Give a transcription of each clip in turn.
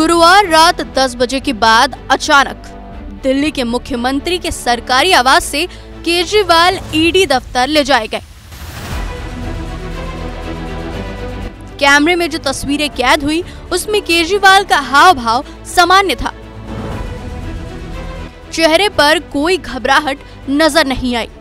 गुरुवार रात 10 बजे के बाद अचानक दिल्ली के मुख्यमंत्री के सरकारी आवास से केजरीवाल ईडी दफ्तर ले जाए गए। कैमरे में जो तस्वीरें कैद हुई उसमें केजरीवाल का हाव भाव सामान्य था। चेहरे पर कोई घबराहट नजर नहीं आई।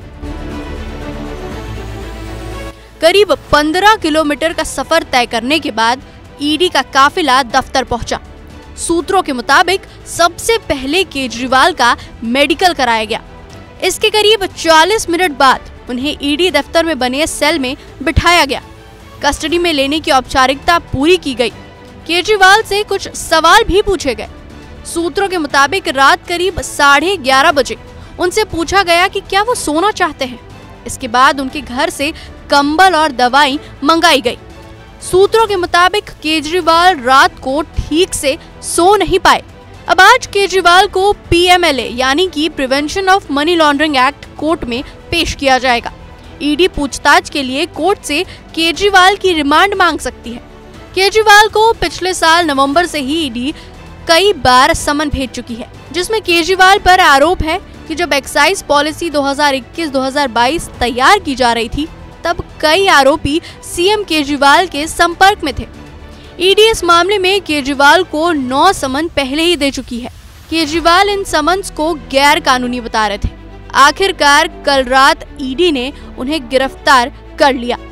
करीब 15 किलोमीटर का सफर तय करने के बाद ईडी का काफिला दफ्तर पहुंचा। सूत्रों के मुताबिक सबसे पहले केजरीवाल का मेडिकल कराया गया। इसके करीब 40 मिनट बाद उन्हें ईडी दफ्तर में बने सेल में बिठाया गया। कस्टडी में लेने की औपचारिकता पूरी की गई। केजरीवाल से कुछ सवाल भी पूछे गए। सूत्रों के मुताबिक रात करीब 11:30 बजे उनसे पूछा गया कि क्या वो सोना चाहते हैं। इसके बाद उनके घर से कंबल और दवाई मंगाई गई। सूत्रों के मुताबिक केजरीवाल रात को ठीक से सो नहीं पाए। अब आज केजरीवाल को पीएमएलए यानी कि prevention of money laundering act court में पेश किया जाएगा। ईडी पूछताछ के लिए कोर्ट से केजरीवाल की रिमांड मांग सकती है। केजरीवाल को पिछले साल नवंबर से ही ईडी कई बार समन भेज चुकी है, जिसमें केजरीवाल पर आरोप है कि जब एक्साइज पॉलिसी 2021-2022 तैयार की जा रही थी तब कई आरोपी सीएम केजरीवाल के संपर्क में थे। ईडी इस मामले में केजरीवाल को 9 समन पहले ही दे चुकी है। केजरीवाल इन समन्स को गैर कानूनी बता रहे थे। आखिरकार कल रात ईडी ने उन्हें गिरफ्तार कर लिया।